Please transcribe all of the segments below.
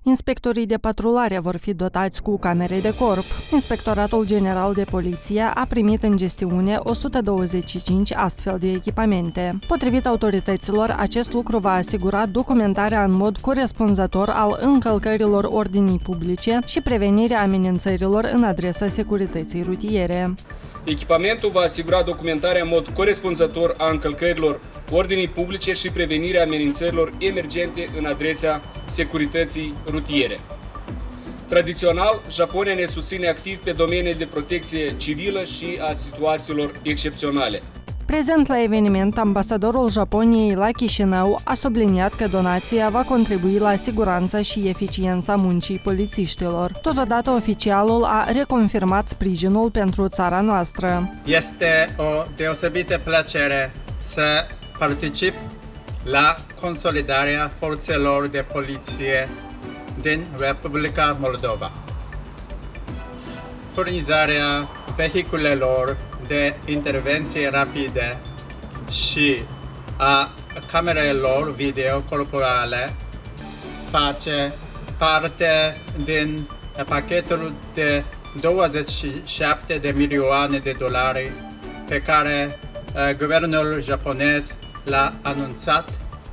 Inspectorii de patrulare vor fi dotați cu camere de corp. Inspectoratul General de Poliție a primit în gestiune 125 astfel de echipamente. Potrivit autorităților, acest lucru va asigura documentarea în mod corespunzător al încălcărilor ordinii publice și prevenirea amenințărilor în adresa securității rutiere. Echipamentul va asigura documentarea în mod corespunzător a încălcărilor ordinii publice și prevenirea amenințărilor emergente în adresa securității rutiere. Tradițional, Japonia ne susține activ pe domeniile de protecție civilă și a situațiilor excepționale. Prezent la eveniment, ambasadorul Japoniei la Chișinău a subliniat că donația va contribui la siguranța și eficiența muncii polițiștilor. Totodată, oficialul a reconfirmat sprijinul pentru țara noastră. Este o deosebită plăcere să particip la consolidarea forțelor de poliție din Republica Moldova. Furnizarea vehiculelor de intervenție rapide și a camerelor video corporale face parte din pachetul de 27 de milioane de dolari pe care guvernul japonez l-a anunțat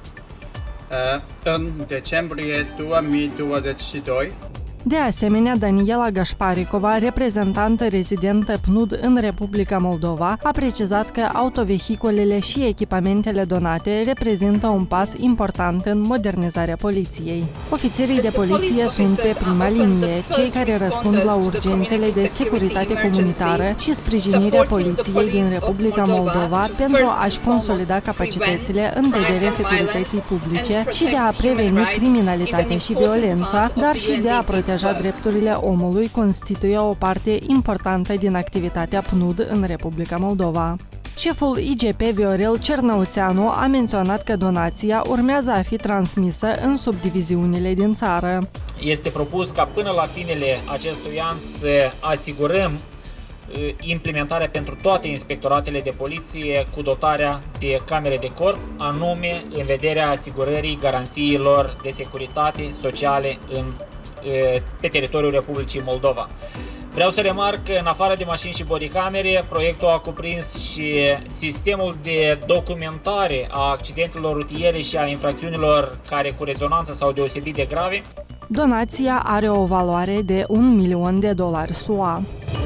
în decembrie 2022. De asemenea, Daniela Gașparicova, reprezentantă rezidentă PNUD în Republica Moldova, a precizat că autovehiculele și echipamentele donate reprezintă un pas important în modernizarea poliției. Ofițerii de poliție sunt pe prima linie, cei care răspund la urgențele de securitate comunitară și sprijinirea poliției din Republica Moldova pentru a-și consolida capacitățile în vederea securității publice și de a preveni criminalitatea și violența, dar și de a proteja drepturile omului constituie o parte importantă din activitatea PNUD în Republica Moldova. Șeful IGP Viorel Cernăuțeanu a menționat că donația urmează a fi transmisă în subdiviziunile din țară. Este propus ca până la finele acestui an să asigurăm implementarea pentru toate inspectoratele de poliție cu dotarea de camere de corp, anume în vederea asigurării garanțiilor de securitate sociale pe teritoriul Republicii Moldova. Vreau să remarc că în afară de mașini și bodycamere, proiectul a cuprins și sistemul de documentare a accidentelor rutiere și a infracțiunilor care cu rezonanță sau deosebit de grave. Donația are o valoare de $1 milion SUA.